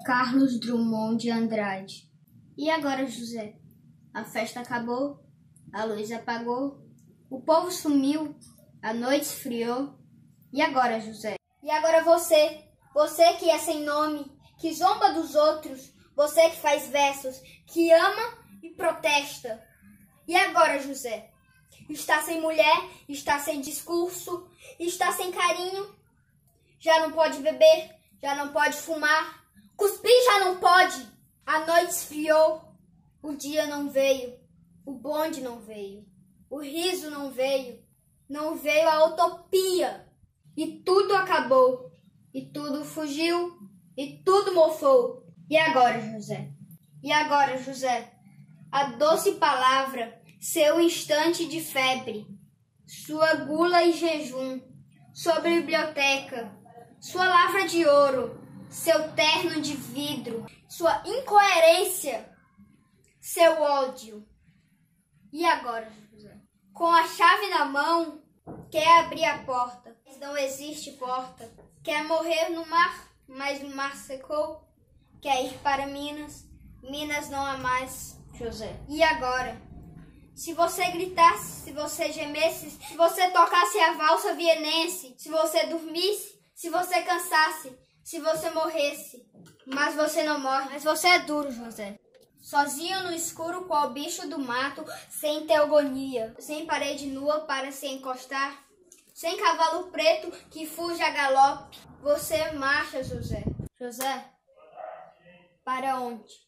Carlos Drummond de Andrade. E agora, José? A festa acabou, a luz apagou, o povo sumiu, a noite esfriou. E agora, José? E agora você que é sem nome, que zomba dos outros, você que faz versos, que ama e protesta. E agora, José? Está sem mulher, está sem discurso, está sem carinho, já não pode beber, já não pode fumar, cuspir já não pode. A noite esfriou, o dia não veio, o bonde não veio, o riso não veio a utopia. E tudo acabou, e tudo fugiu, e tudo mofou. E agora, José? E agora, José? A doce palavra, seu instante de febre, sua gula e jejum, sua biblioteca, sua lavra de ouro, seu terno de vidro, sua incoerência, seu ódio. E agora, José? Com a chave na mão, quer abrir a porta, mas não existe porta. Quer morrer no mar, mas o mar secou. Quer ir para Minas, Minas não há mais, José. E agora? Se você gritasse, se você gemesse, se você tocasse a valsa vienense, se você dormisse, se você cansasse, se você morresse. Mas você não morre, mas você é duro, José. Sozinho no escuro, qual bicho do mato, sem teogonia, sem parede nua para se encostar, sem cavalo preto que fuge a galope, você marcha, José. José, para onde?